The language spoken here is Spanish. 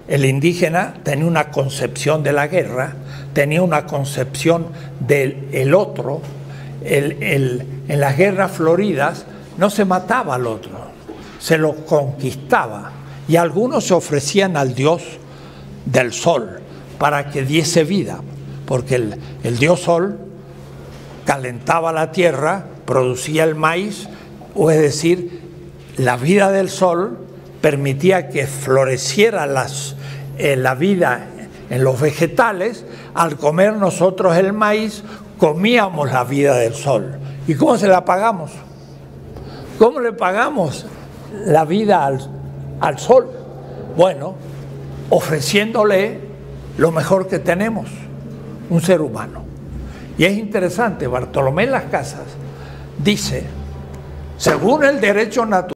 el indígena tenía una concepción de la guerra, tenía una concepción del otro. En las guerras floridas no se mataba al otro, se lo conquistaba. Y algunos se ofrecían al dios del sol para que diese vida, porque el dios sol calentaba la tierra, producía el maíz, o es decir, la vida del sol permitía que floreciera la vida en los vegetales. Al comer nosotros el maíz, comíamos la vida del sol. ¿Y cómo se la pagamos? ¿Cómo le pagamos la vida al sol? Bueno, ofreciéndole lo mejor que tenemos, un ser humano. Y es interesante, Bartolomé Las Casas dice, según el derecho natural,